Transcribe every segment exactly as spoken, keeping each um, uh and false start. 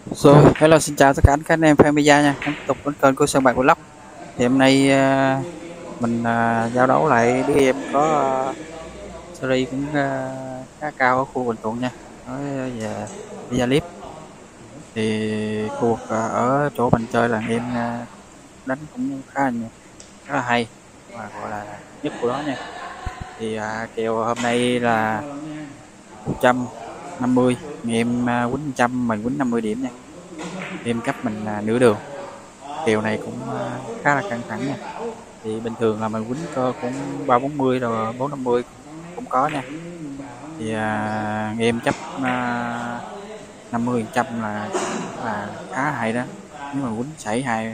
Rồi, hello xin chào tất cả các anh em fan Mija nha, em tiếp tục đến kênh của Sơn Bạc Vlog. Thì hôm nay à, mình à, giao đấu lại đứa em có à, series cũng à, khá cao ở khu Bình Thuận nha, nói về Mija Clip. Thì cuộc à, ở chỗ mình chơi là em à, đánh cũng khá là khá là hay và gọi là nhất của đó nha. Thì à, kèo hôm nay là một trăm năm mươi, em à, quýnh một trăm mình quýnh năm mươi điểm nha. Em cấp mình là nửa đường. Kèo này cũng à, khá là căng thẳng nha. Thì bình thường là mình quýnh cơ cũng ba bốn mươi rồi bốn năm mươi cũng, cũng có nha. Thì à, em chấp à, năm mươi phần trăm là cũng là khá hay đó. Nếu mà quýnh sảy hai,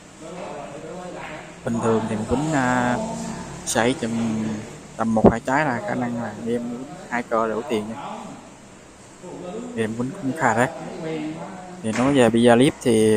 bình thường thì mình quýnh à, sảy tầm tầm một hai trái là khả năng là em quýnh hai cơ đổ tiền nha. Thì em quýnh cũng khá đấy. Thì nói về bida clip thì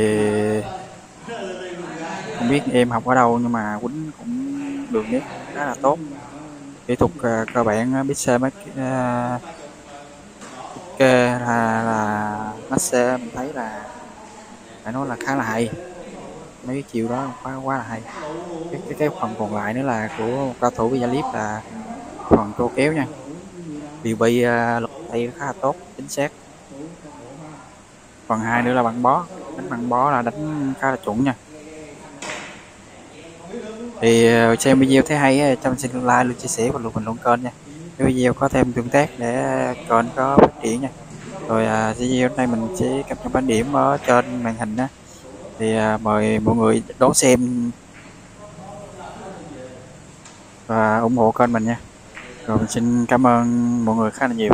không biết em học ở đâu nhưng mà quýnh cũng đường nét khá là tốt. Kỹ thuật à, cơ bản à, biết xe mấy à, kê là, là nó xe mình thấy là phải nói là khá là hay, mấy cái chiều đó quá quá là hay. Cái cái, cái phần còn lại nữa là của một cao thủ bây clip là phần cô kéo nha. Điều bị uh, lực tay khá là tốt, chính xác. Phần hai nữa là băng bó, đánh băng bó là đánh khá là chuẩn nha. Thì uh, xem video thấy hay trong xin like luôn, chia sẻ và luôn bình luận kênh nha. Cái video có thêm tương tác để kênh có phát triển nha. Rồi à, video hôm nay mình sẽ cập nhật bảng điểm ở trên màn hình á. Thì à, mời mọi người đón xem và ủng hộ kênh mình nha. Rồi mình xin cảm ơn mọi người khá là nhiều.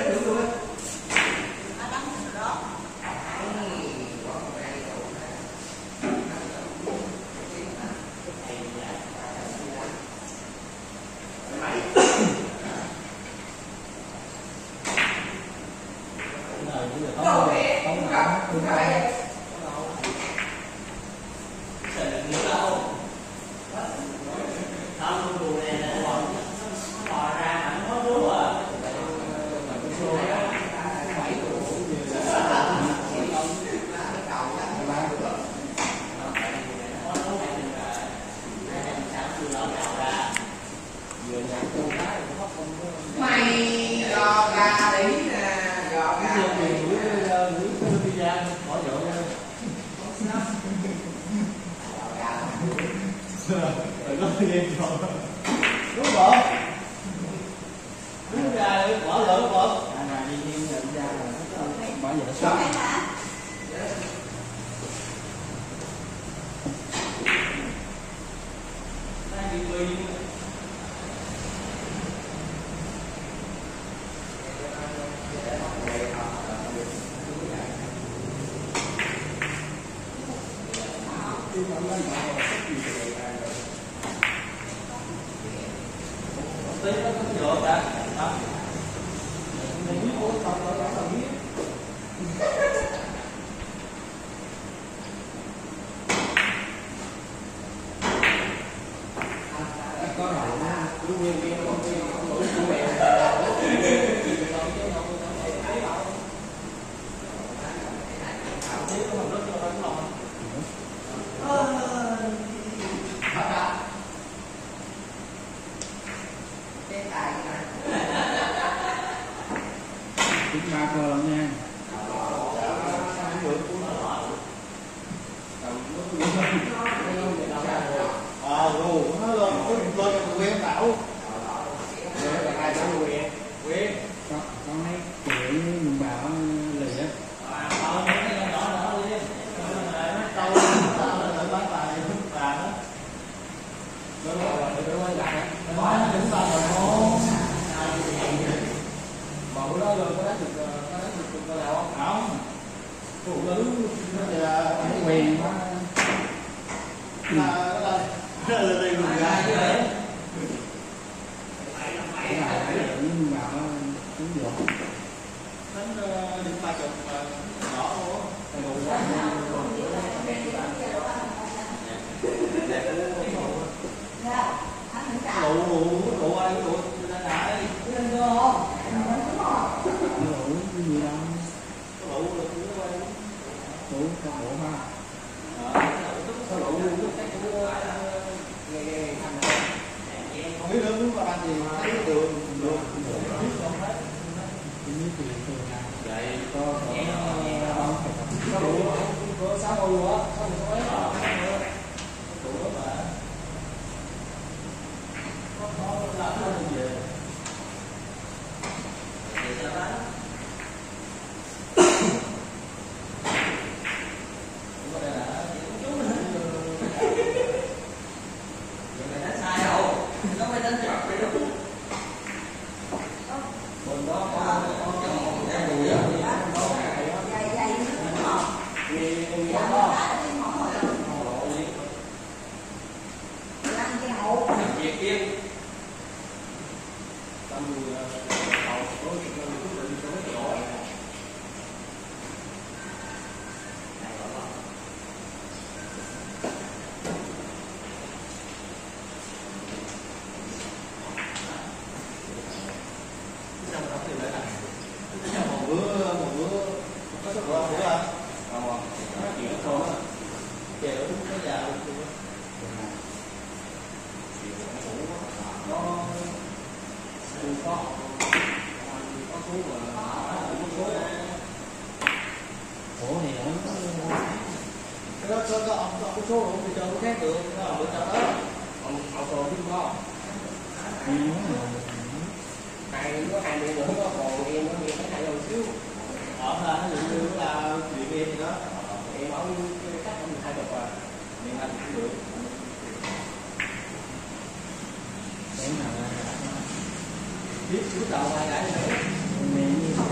biết bước đầu ai gái nữa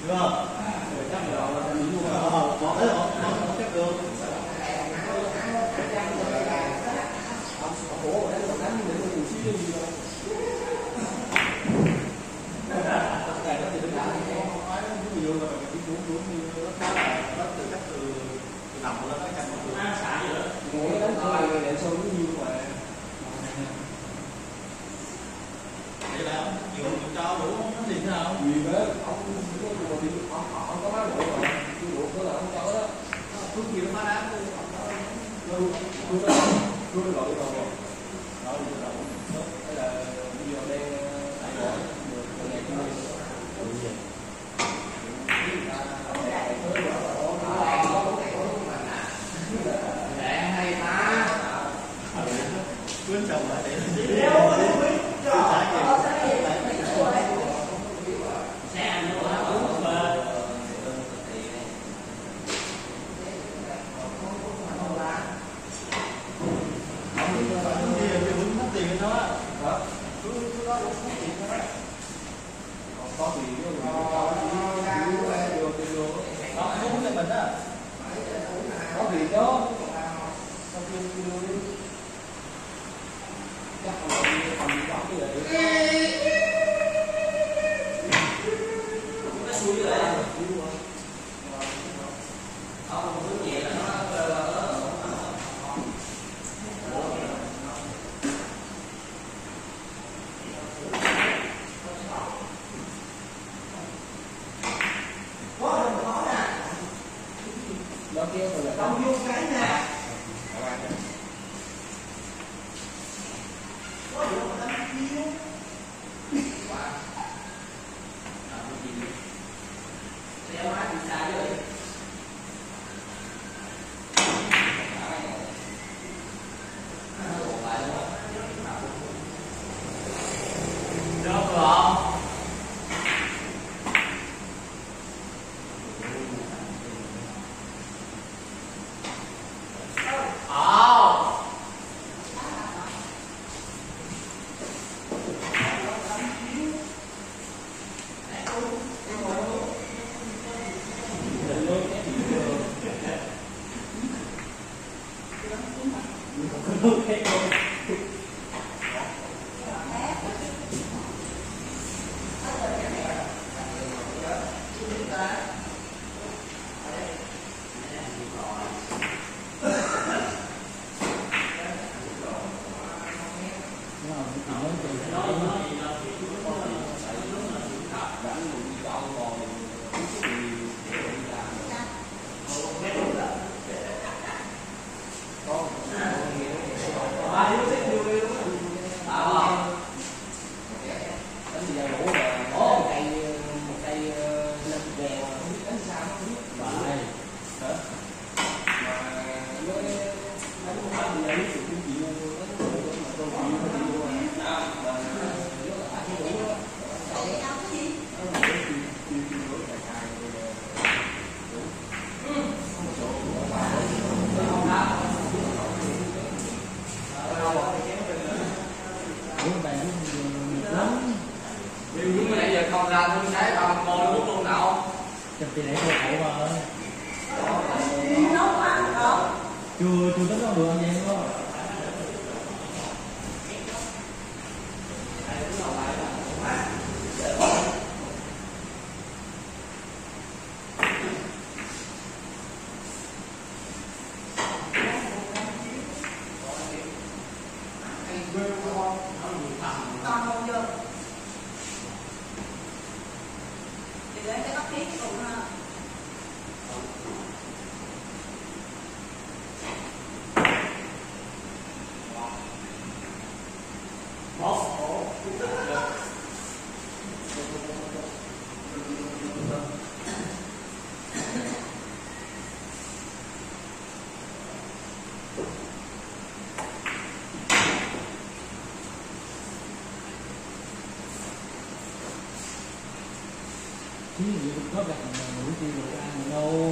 có gặp mũi chi rồi ăn đâu.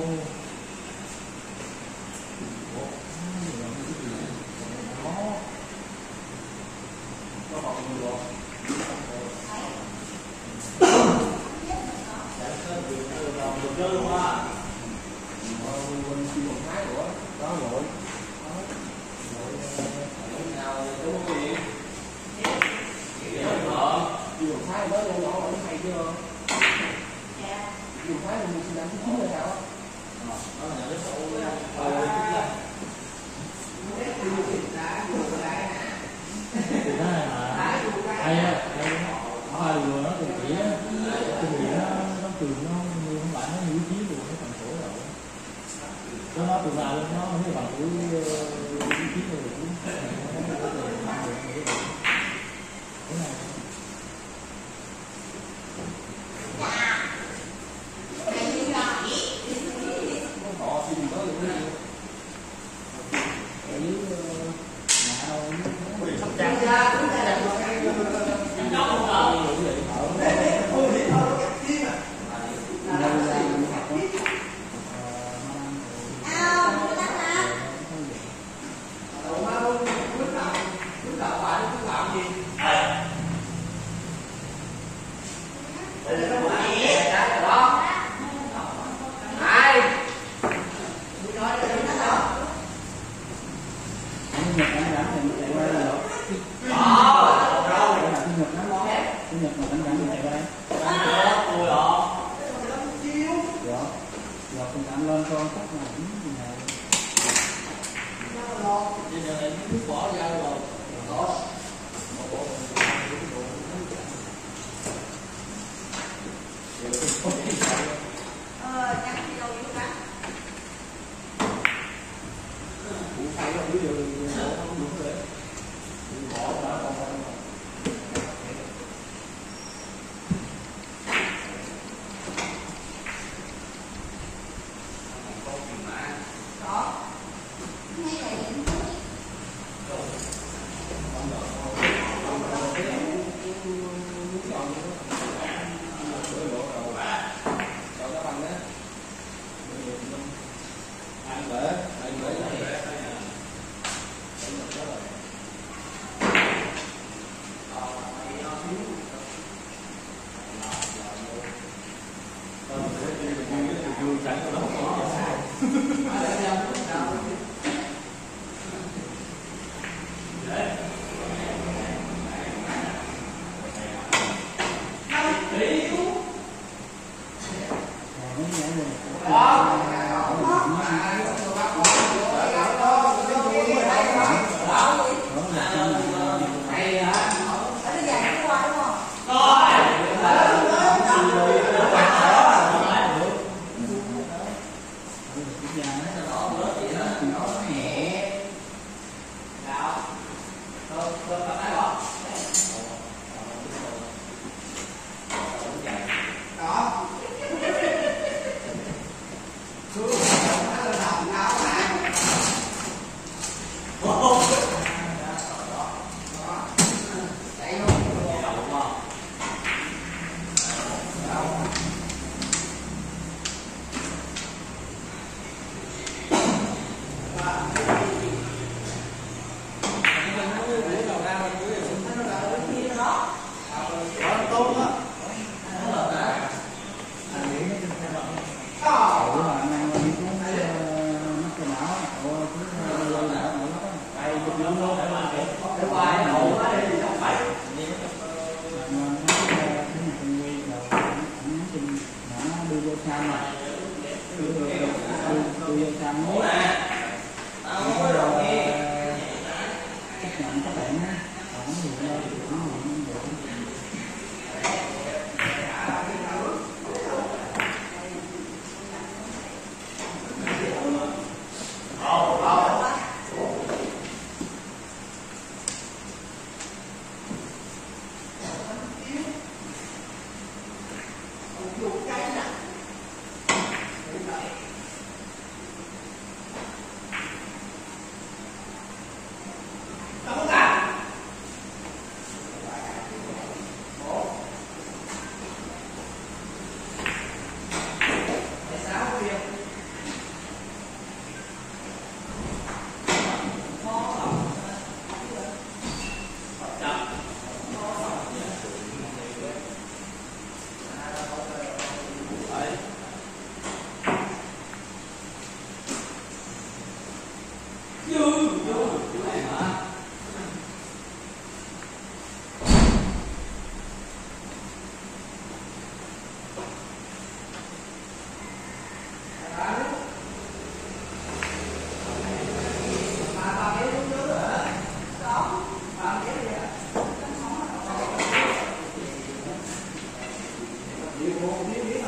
Có Hãy subscribe cho kênh Ghiền Mì Gõ để không bỏ lỡ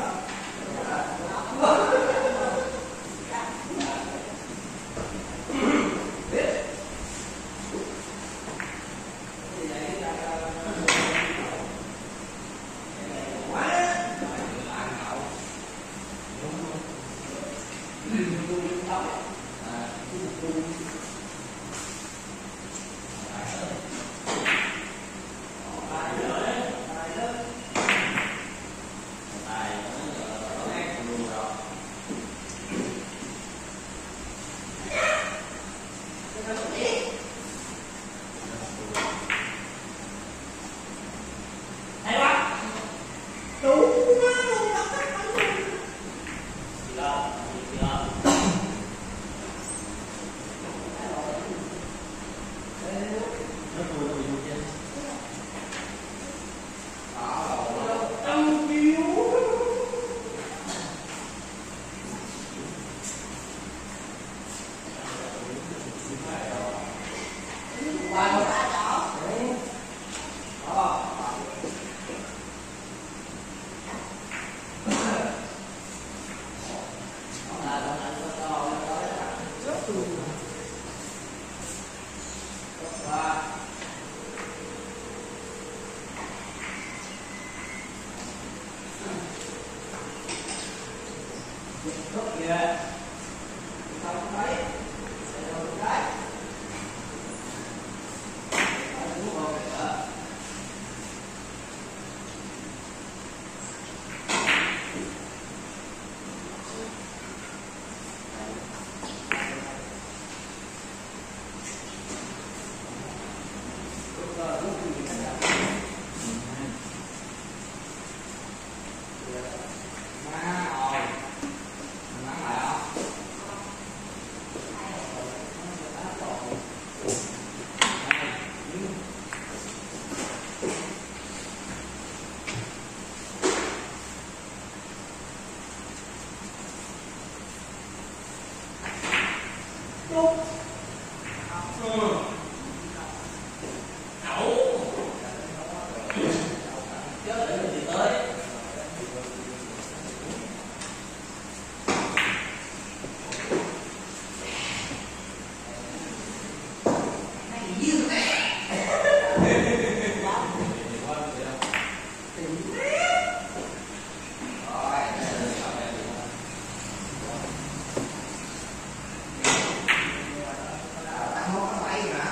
Một cái bẫy mà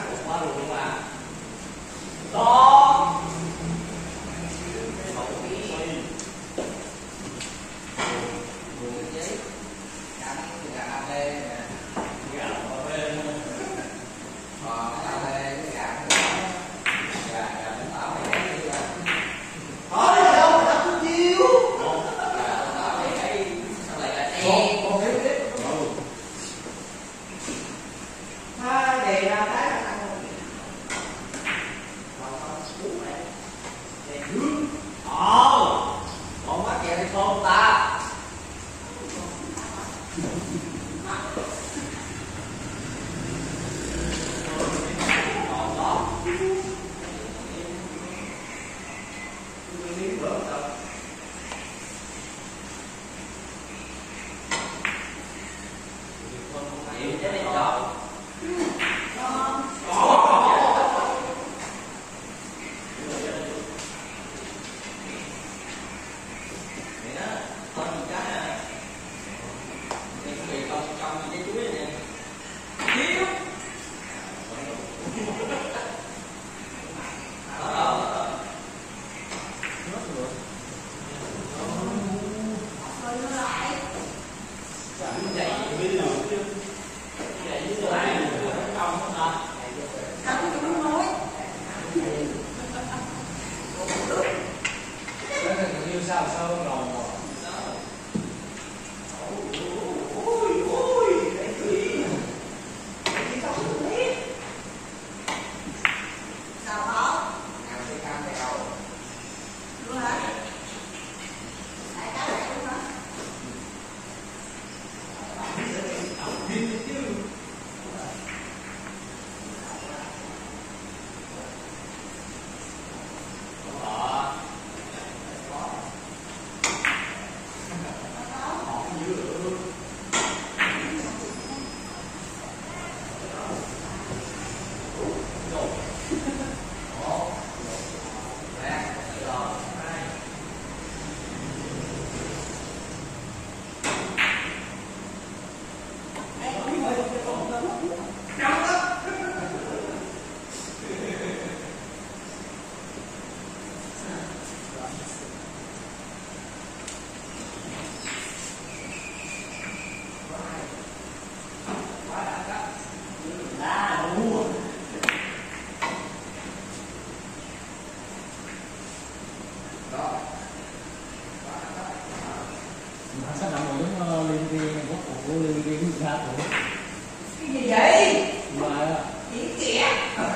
Mà sắp đặt rồi đúng ờ, liên viên có phụ liên viên cái gì ra phụ. Cái gì vậy? Mà Diễn kìa.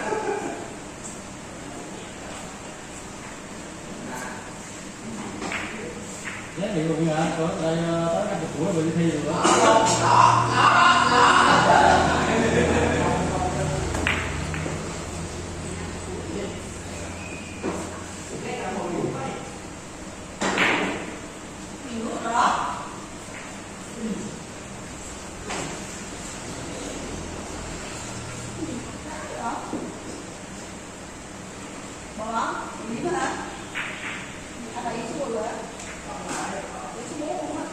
giá trị luôn hả? Có đây tới năm mươi tuổi rồi đi thi rồi đó. Bỏ, gì nữa hả? Anh là đi xuống rồi á. Đi xuống luôn á.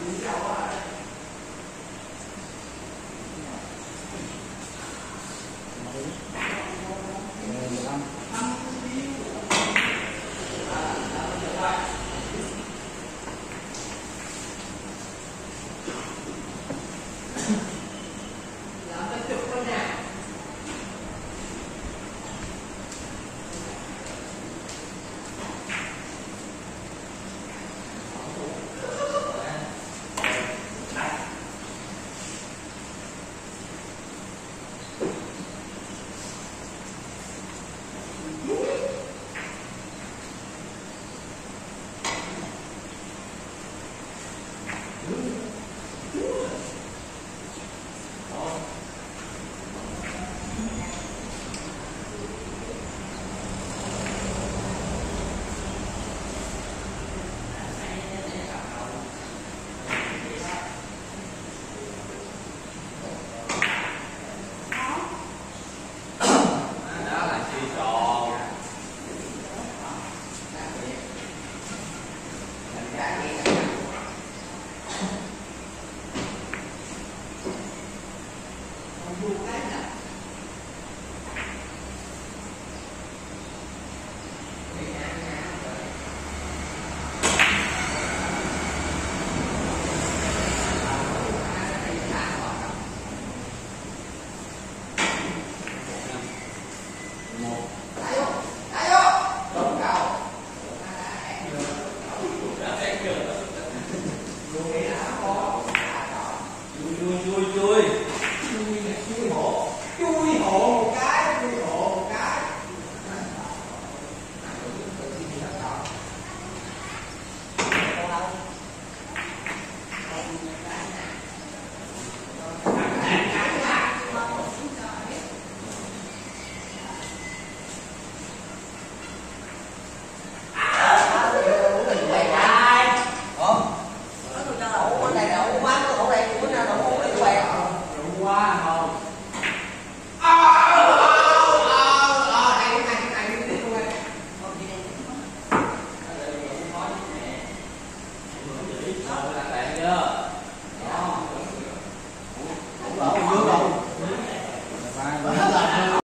Đúng.